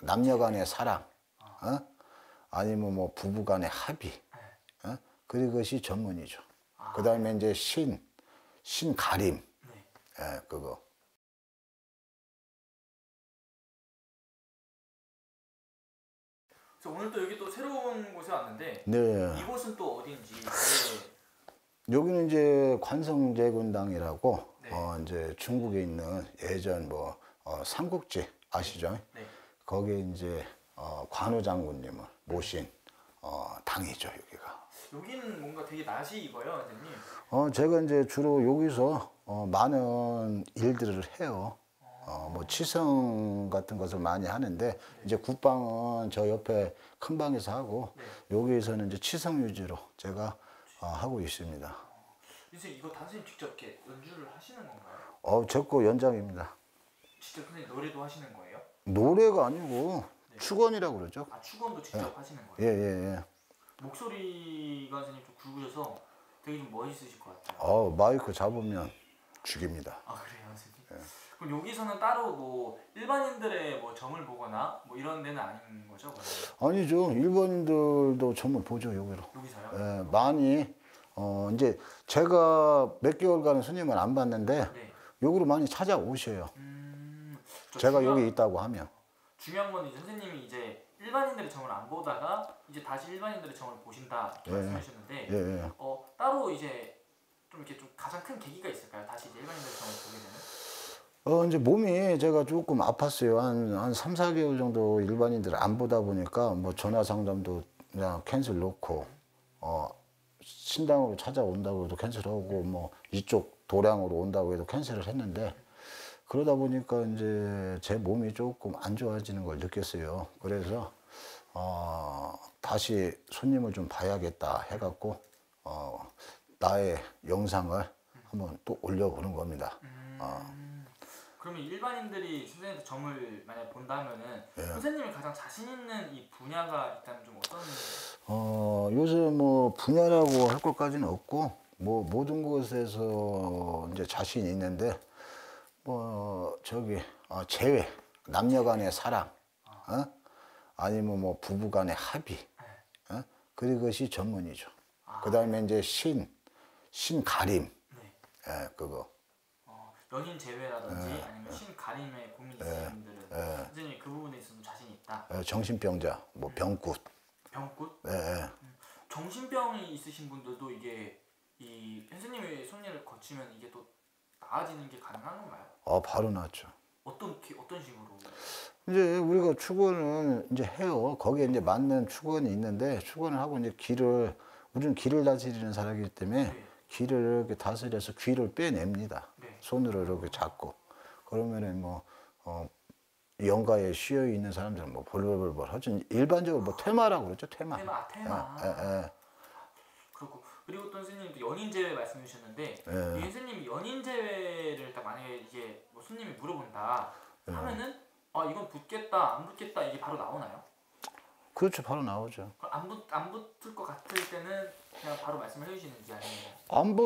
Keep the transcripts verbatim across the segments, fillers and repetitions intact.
남녀 간의 사랑, 어? 아니면 뭐 부부 간의 합의, 어? 그것이 전문이죠. 그 다음에 이제 신, 신가림, 네. 예, 그거. 그래서 오늘 또 여기 또 새로운 곳에 왔는데 네. 이곳은 또 어딘지. 네. 여기는 이제 관성제군당이라고 네. 어 이제 중국에 있는 예전 뭐 어, 삼국지 아시죠? 네. 거기에 이제 어, 관우 장군님을 모신 어, 당이죠, 여기가. 여기는 뭔가 되게 낯이 익어요, 선생님. 어, 제가 이제 주로 여기서 어, 많은 일들을 해요. 어, 뭐 치성 같은 것을 많이 하는데 네. 이제 국방은 저 옆에 큰 방에서 하고 네. 여기에서는 이제 치성 유지로 제가 어, 하고 있습니다. 선생님 이거 다 선생님 직접 이렇게 연주를 하시는 건가요? 어, 제 거 연장입니다. 직접 선생님 노래도 하시는 거예요? 노래가 아니고 네. 축원이라고 그러죠. 아 축원도 직접 예. 하시는 거예요? 예, 예, 예. 목소리가 선생님 좀 굵으셔서 되게 좀 멋있으실 것 같아요. 어, 마이크 잡으면 죽입니다. 아 그래요, 선생님? 예. 그럼 여기서는 따로 뭐 일반인들의 뭐 점을 보거나 뭐 이런 데는 아닌 거죠? 그러면? 아니죠. 일본인들도 전부 보죠, 여기로. 여기서요? 예, 많이 어 이제 제가 몇 개월간 스님을 안 봤는데 네. 여기로 많이 찾아오셔요. 음, 저 제가 중요한, 여기 있다고 하면. 중요한 건 이제 선생님이 이제 일반인들의 점을 안 보다가 이제 다시 일반인들의 점을 보신다 이렇게 예. 말씀하셨는데 예, 예. 어, 따로 이제 좀 이렇게 좀 가장 큰 계기가 있을까요? 다시 이제 일반인들의 점을 보게 되는? 어, 이제 몸이 제가 조금 아팠어요. 한, 한 삼, 사 개월 정도 일반인들을 안 보다 보니까 뭐 전화 상담도 그냥 캔슬 놓고, 어, 신당으로 찾아온다고 해도 캔슬하고, 뭐 이쪽 도량으로 온다고 해도 캔슬을 했는데, 그러다 보니까 이제 제 몸이 조금 안 좋아지는 걸 느꼈어요. 그래서, 어, 다시 손님을 좀 봐야겠다 해갖고, 어, 나의 영상을 한번 또 올려보는 겁니다. 음, 어. 그러면 일반인들이 선생님한테 점을 만약 본다면은 예. 선생님이 가장 자신 있는 이 분야가 일단 좀 어떤? 어, 요새 뭐 분야라고 할 것까지는 없고, 뭐 모든 것에서 이제 자신이 있는데, 뭐 저기, 어, 재회, 남녀 간의 사랑, 어? 아니면 뭐 부부 간의 합의, 어? 그것이 전문이죠. 그 다음에 이제 신, 신가림, 네. 예, 그거. 어, 연인 제외라든지 아니면 신가림에 고민 있으신 분들은 선생님이 그 부분에 있어서 자신이 있다. 어, 정신병자, 뭐 병굿. 병굿? 예, 예. 음, 정신병이 있으신 분들도 이게 이 선생님의 손님을 거치면 이게 또 나아지는 게 가능한 건가요? 어, 바로 나왔죠. 어떤 기- 어떤 식으로? 이제 우리가 축원을 이제 해요. 거기에 이제 맞는 축원이 있는데 축원을 하고 이제 귀를 우리는 귀를 다스리는 사람이기 때문에 네. 귀를 이렇게 다스려서 귀를 빼냅니다. 네. 손으로 이렇게 잡고 그러면은 뭐 어, 영가에 쉬어 있는 사람들은 뭐 벌벌벌벌 하죠. 일반적으로 뭐 퇴마라고 그러죠. 퇴마. 테마, 아, 테마. 예, 예, 예. 그렇고 그리고 또 선생님도 연인 제외 말씀해 주셨는데 예. 이 선생님이 연인 제외를 딱 만약에 이게 뭐 손님이 물어본다 하면은 아 이건 붙겠다 안 붙겠다 이게 바로 나오나요? 그렇죠. 바로 나오죠. 그럼 안, 붙, 안 붙을 것 같을 때는 그냥 바로 말씀을 해주시는지 아니면 안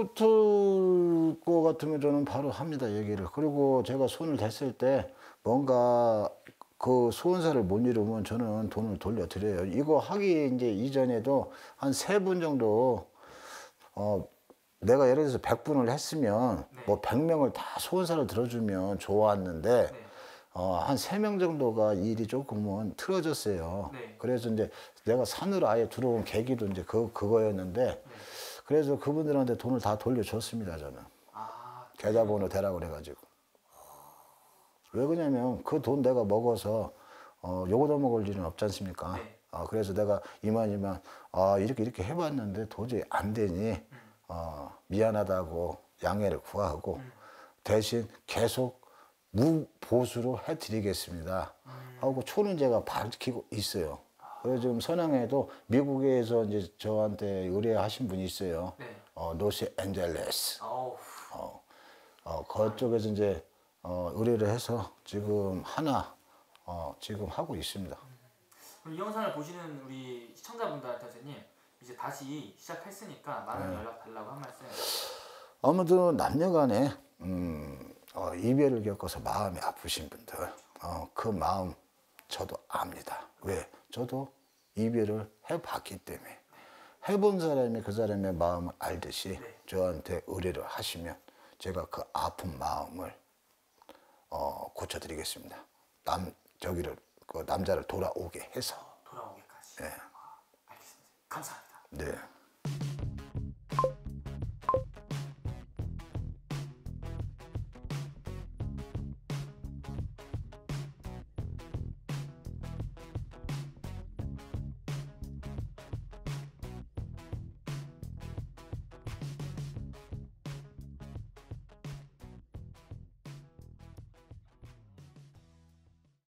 붙을 것 같으면 저는 바로 합니다, 얘기를. 그리고 제가 손을 댔을 때 뭔가 그 소원사를 못 이루면 저는 돈을 돌려드려요. 이거 하기 이제 이전에도 한 세 분 정도, 어, 내가 예를 들어서 백 분을 했으면 네. 뭐 백 명을 다 소원사를 들어주면 좋았는데, 네. 어, 한 세 명 정도가 일이 조금은 틀어졌어요. 네. 그래서 이제 내가 산으로 아예 들어온 계기도 이제 그, 그거였는데, 네. 그래서 그분들한테 돈을 다 돌려줬습니다, 저는. 아 계좌번호 대라고 그래가지고. 왜 그러냐면 그 돈 내가 먹어서, 어, 요거도 먹을 일은 없지 않습니까? 네. 어, 그래서 내가 이만 이만, 아, 이렇게 이렇게 해봤는데 도저히 안 되니, 어, 미안하다고 양해를 구하고, 음. 대신 계속 무보수로 해드리겠습니다. 하고 초는 제가 밝히고 있어요. 그래서 지금 선양에도 미국에서 이제 저한테 의뢰하신 분이 있어요. 네. 어, 로스앤젤레스. 아우 어, 어, 그쪽에서 이제 어, 의뢰를 해서 지금 하나 어, 지금 하고 있습니다. 그럼 이 영상을 보시는 우리 시청자분들한테 선생님 이제 다시 시작했으니까 많은 연락 달라고 한 말씀. 아무튼 남녀간에 음, 어, 이별을 겪어서 마음이 아프신 분들, 어, 그 마음 저도 압니다. 왜? 저도 이별을 해봤기 때문에. 해본 사람이 그 사람의 마음을 알듯이 네. 저한테 의뢰를 하시면 제가 그 아픈 마음을 어, 고쳐드리겠습니다. 남 저기를 그 남자를 돌아오게 해서. 돌아오기까지. 네. 아, 알겠습니다. 감사합니다. 네.